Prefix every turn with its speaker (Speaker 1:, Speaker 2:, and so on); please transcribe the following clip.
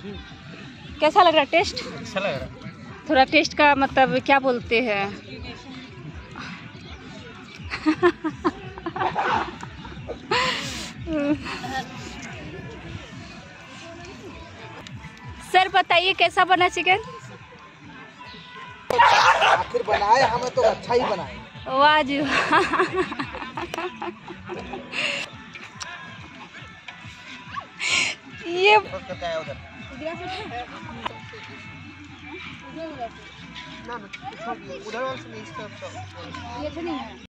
Speaker 1: कैसा लग रहा है टेस्ट?
Speaker 2: अच्छा लग रहा है।
Speaker 1: थोड़ा टेस्ट का मतलब क्या बोलते हैं? सर बताइए कैसा बना चिकन?
Speaker 3: आखिर बनाए हमें तो अच्छा ही बनाए।
Speaker 1: वाह जी ये
Speaker 3: उधर